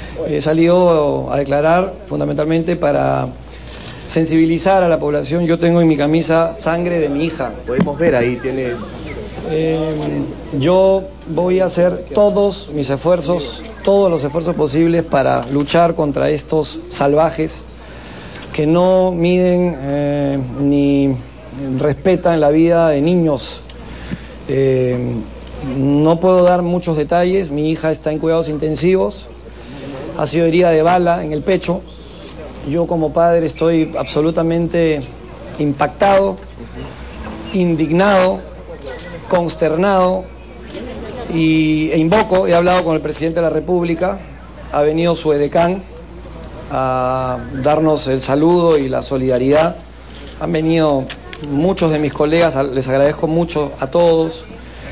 He salido a declarar fundamentalmente para sensibilizar a la población. Yo tengo en mi camisa sangre de mi hija. Podemos ver ahí, tiene... Yo voy a hacer todos mis esfuerzos, todos los esfuerzos posibles para luchar contra estos salvajes que no miden ni respetan la vida de niños. No puedo dar muchos detalles. Mi hija está en cuidados intensivos, ha sido herida de bala en el pecho. Yo como padre estoy absolutamente impactado, indignado, consternado e invoco, he hablado con el presidente de la República, ha venido su edecán a darnos el saludo y la solidaridad. Han venido muchos de mis colegas, les agradezco mucho a todos.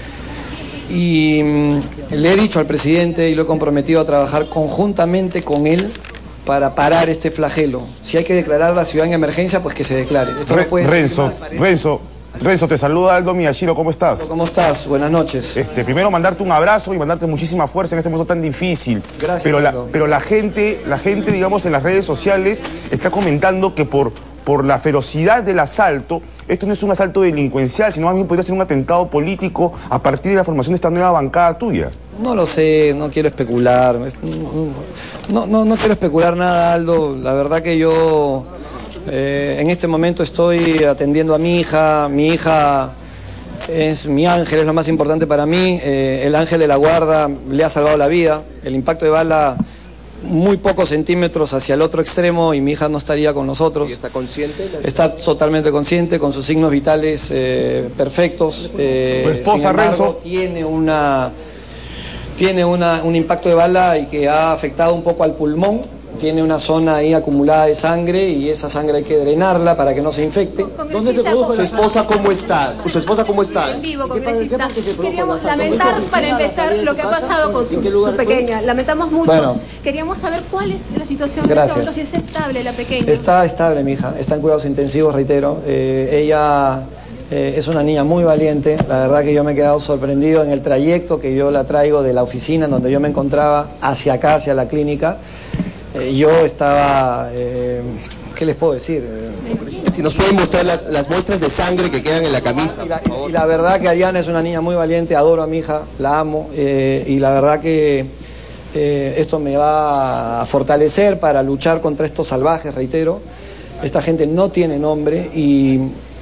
Y le he dicho al presidente y lo he comprometido a trabajar conjuntamente con él para parar este flagelo. Si hay que declarar la ciudad en emergencia, pues que se declare. Esto no puede Renzo, te saluda Aldo Miyashiro, ¿cómo estás? ¿Cómo estás? Buenas noches. Primero mandarte un abrazo y mandarte muchísima fuerza en este momento tan difícil. Gracias. Pero la gente, digamos, en las redes sociales está comentando que por la ferocidad del asalto, esto no es un asalto delincuencial, sino más bien podría ser un atentado político a partir de la formación de esta nueva bancada tuya. No lo sé, no quiero especular. No quiero especular nada, Aldo. La verdad que yo en este momento estoy atendiendo a mi hija. Mi hija es mi ángel, es lo más importante para mí. El ángel de la guarda le ha salvado la vida. El impacto de bala, muy pocos centímetros hacia el otro extremo, y mi hija no estaría con nosotros. ¿Y está consciente? Está totalmente consciente, con sus signos vitales perfectos. Tu esposa, sin embargo, Renzo, tiene un impacto de bala y que ha afectado un poco al pulmón. Tiene una zona ahí acumulada de sangre y esa sangre hay que drenarla para que no se infecte. ¿Dónde se produjo? ¿Su esposa cómo está? ¿Su esposa cómo está? En vivo, congresista. Queríamos lamentar, para empezar, lo que ha pasado con su pequeña. Lamentamos mucho. Bueno, queríamos saber cuál es la situación de gracias. ese momento, si es estable la pequeña. Está estable mi hija, está en cuidados intensivos, reitero. Ella es una niña muy valiente. La verdad que yo me he quedado sorprendido en el trayecto que yo la traigo de la oficina en donde yo me encontraba hacia acá, hacia la clínica. Yo estaba, ¿qué les puedo decir? Si nos pueden mostrar las muestras de sangre que quedan en la camisa, por favor. Y la verdad que Ariana es una niña muy valiente, adoro a mi hija, la amo, y la verdad que esto me va a fortalecer para luchar contra estos salvajes, reitero. Esta gente no tiene nombre y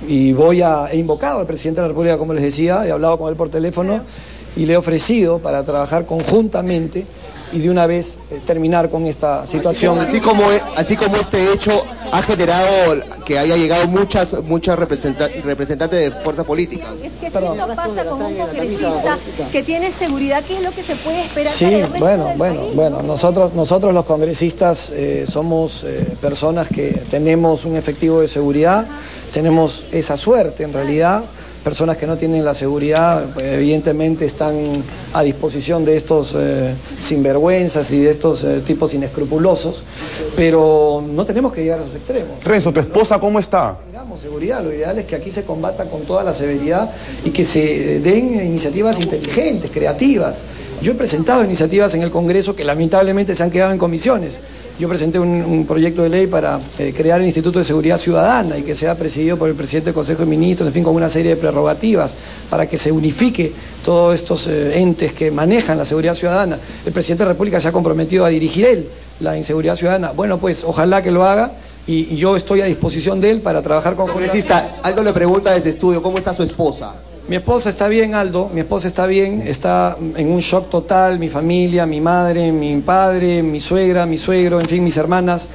he invocado al presidente de la República, como les decía, he hablado con él por teléfono y le he ofrecido para trabajar conjuntamente y de una vez terminar con esta situación. Así como este hecho ha generado que haya llegado muchas representantes de fuerzas políticas. Es que si esto pasa con un congresista que tiene seguridad, ¿qué es lo que se puede esperar? Sí, para el resto del país? bueno, nosotros los congresistas somos personas que tenemos un efectivo de seguridad, tenemos esa suerte en realidad. Personas que no tienen la seguridad, pues, evidentemente están a disposición de estos sinvergüenzas y de estos tipos inescrupulosos, pero no tenemos que llegar a esos extremos. Renzo, ¿tu esposa cómo está? Tengamos seguridad, lo ideal es que aquí se combata con toda la severidad y que se den iniciativas inteligentes, creativas. Yo he presentado iniciativas en el Congreso que lamentablemente se han quedado en comisiones. Yo presenté un proyecto de ley para crear el Instituto de Seguridad Ciudadana y que sea presidido por el presidente del Consejo de Ministros, en fin, con una serie de prerrogativas para que se unifique todos estos entes que manejan la seguridad ciudadana. El presidente de la República se ha comprometido a dirigir él la inseguridad ciudadana. Bueno, pues ojalá que lo haga y yo estoy a disposición de él para trabajar con... Congresista, Aldo le pregunta desde estudio, ¿cómo está su esposa? Mi esposa está bien, Aldo, mi esposa está bien, está en un shock total, mi familia, mi madre, mi padre, mi suegra, mi suegro, en fin, mis hermanas,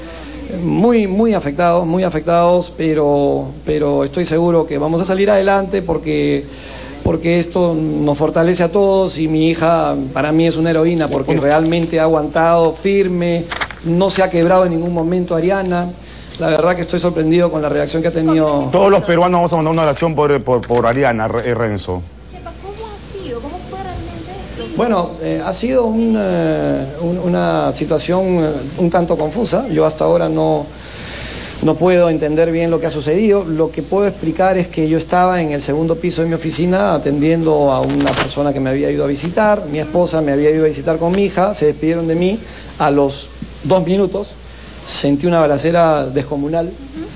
muy afectados, pero estoy seguro que vamos a salir adelante porque esto nos fortalece a todos y mi hija para mí es una heroína porque realmente ha aguantado firme, no se ha quebrado en ningún momento Ariana. La verdad que estoy sorprendido con la reacción que ha tenido. Todos los peruanos vamos a mandar una oración por Ariana, Renzo. ¿Cómo ha sido? ¿Cómo fue realmente esto? Bueno, ha sido una situación un tanto confusa. Yo hasta ahora no No puedo entender bien lo que ha sucedido. Lo que puedo explicar es que yo estaba en el segundo piso de mi oficina atendiendo a una persona que me había ido a visitar. Mi esposa me había ido a visitar con mi hija, se despidieron de mí. A los 2 minutos sentí una balacera descomunal.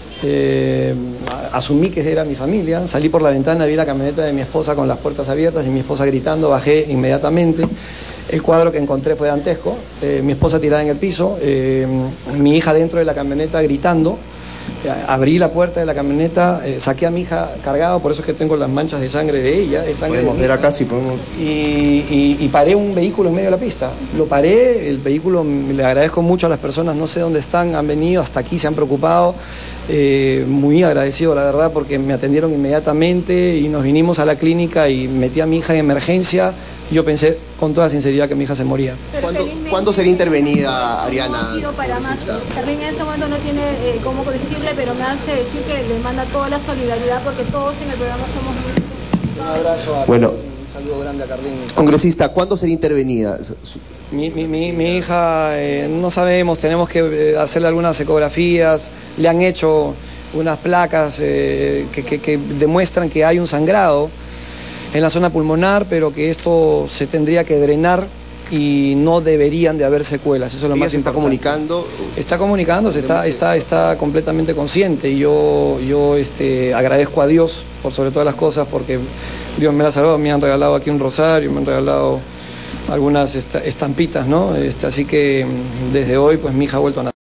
Asumí que era mi familia. Salí por la ventana, vi la camioneta de mi esposa con las puertas abiertas y mi esposa gritando. Bajé inmediatamente. El cuadro que encontré fue dantesco. Mi esposa tirada en el piso, mi hija dentro de la camioneta gritando. Abrí la puerta de la camioneta, saqué a mi hija cargada, por eso es que tengo las manchas de sangre de ella. Es sangre podemos de ver hija. acá si podemos. Y paré un vehículo en medio de la pista. Lo paré, el vehículo, le agradezco mucho a las personas, no sé dónde están, han venido hasta aquí, se han preocupado. Muy agradecido, la verdad, porque me atendieron inmediatamente y nos vinimos a la clínica y metí a mi hija en emergencia. Yo pensé con toda sinceridad que mi hija se moría. ¿Cuándo sería intervenida, Ariana? No ha sido para más. Carlín en ese momento no tiene cómo decirle, pero me hace decir que le manda toda la solidaridad porque todos en el programa somos muy... Un abrazo a Bueno, un saludo grande a Carlín. Congresista, ¿cuándo sería intervenida? Mi hija, no sabemos, tenemos que hacerle algunas ecografías, le han hecho unas placas que demuestran que hay un sangrado en la zona pulmonar, pero que esto se tendría que drenar y no deberían de haber secuelas. Eso es lo más ¿Ella se está comunicando? Está comunicándose, está completamente consciente y yo agradezco a Dios por sobre todas las cosas porque Dios me la ha salvado, me han regalado aquí un rosario, me han regalado algunas estampitas, ¿no? Así que desde hoy pues mi hija ha vuelto a nacer.